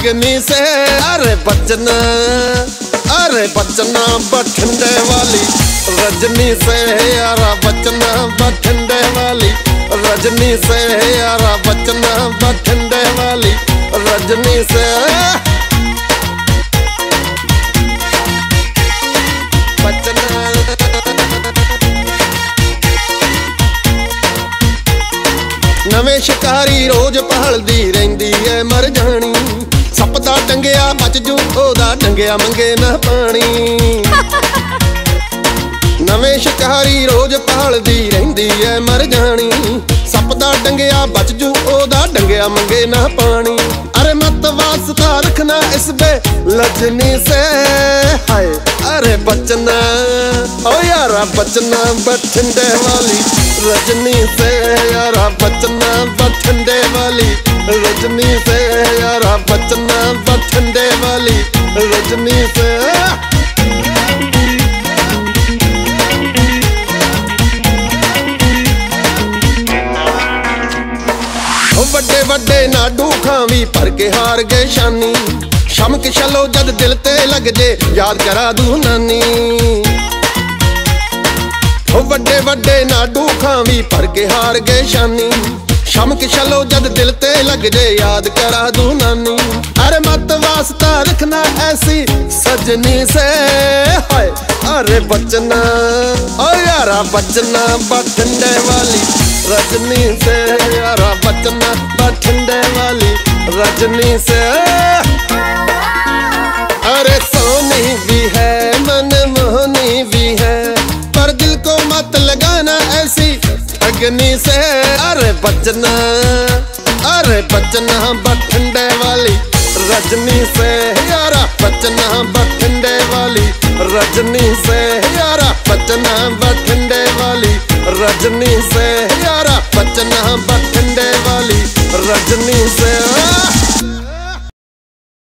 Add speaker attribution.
Speaker 1: ठगनी से अरे बचना बठिंडे वाली रजनी से यारा बचना बठिंडे वाली रजनी से यारा बचना बठिंडे वाली रजनी से नवे शिकारी रोज पहलदी रहिंदी है मर जानी सप दा डंगिया बच जू ओदा डंगिया मंगे ना पानी नवे शिकारी रोज पहलदी रहिंदी है मर जानी सप दा डंगिया बच जू ओदा डंगिया मंगे ना पानी अरे मत वास्ता रखना इस बे लजनी से हाय अरे बचना ओ यारा बचना बठिंडे वाली रजनी से यारा बचना बठिंडे वाली रजनी से यारा बचना बठिंडे वाली रजनी से ਵੱਡੇ ਵੱਡੇ ਨਾਡੂ ਖਾਵੀ ਭਰ ਕੇ ਹਾਰ ਗਏ ਸ਼ਾਨੀ ਸ਼ਮਕ ਛਲੋ ਜਦ ਦਿਲ ਤੇ ਲੱਗ ਜੇ ਯਾਦ ਕਰਾ ਦੂ ਨਾਨੀ ਵੱਡੇ ਵੱਡੇ ਨਾਡੂ ਖਾਵੀ ਭਰ ਕੇ ਹਾਰ ਗਏ ਸ਼ਾਨੀ ਸ਼ਮਕ ਛਲੋ ਜਦ ਦਿਲ ਤੇ ਲੱਗ ਜੇ याद करा दू नानी अरे मत वास्ता रखना ऐसी सजनी से हाय अरे बचना ओ यारा बचना बठिंडे वाली रजनी से यारा बचना बठिंडे वाली रजनी से अरे सोनी भी है मनमोहनी भी है पर दिल को मत लगाना ऐसी ठगनी से अरे बचना बठिंडे वाली रजनी से यारा बचना बठिंडे वाली रजनी से यारा बचना बठिंडे वाली रजनी से यारा बचना बठिंडे वाली रजनी से